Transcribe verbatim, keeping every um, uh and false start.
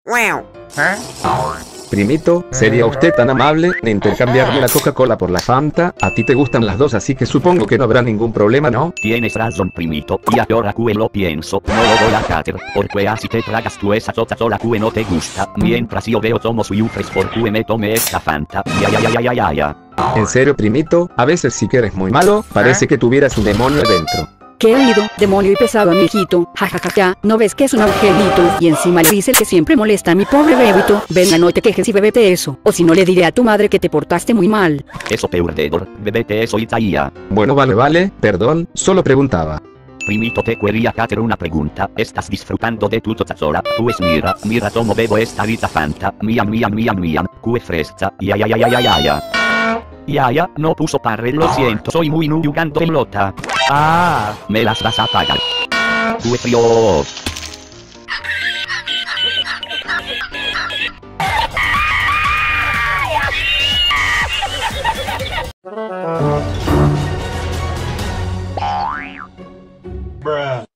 Primito, ¿sería usted tan amable de intercambiarme la Coca-Cola por la Fanta? A ti te gustan las dos, así que supongo que no habrá ningún problema, ¿no? Tienes razón, primito, y ahora que lo pienso, no lo voy a caer, porque así te tragas tú esa Coca-Cola que no te gusta, mientras yo veo como sufres porque me tomé esta Fanta, ya ya ya ya ya ya ya. En serio, primito, a veces sí que eres muy malo, parece que tuvieras un demonio dentro. ¿Qué he oído? Demonio y pesado, amiguito. Jajajaja, ¿no ves que es un angelito? Y encima le dice el que siempre molesta a mi pobre bebito. Venga, no te quejes y bébete eso. O si no le diré a tu madre que te portaste muy mal. Eso perdedor, bebete eso y ya. Bueno, vale, vale, perdón, solo preguntaba. Primito, te quería hacer una pregunta. ¿Estás disfrutando de tu Coca-Cola? Pues mira, mira cómo bebo esta rica Fanta. Mía, mía, mía, mía, que fresca. Ya, ya, ya, ya, ya, ya, ya. Ya, ya, no puso parre, lo siento, soy muy nu jugando pelota. Ah, me las vas a pagar. ¡Qué frío! Bruh.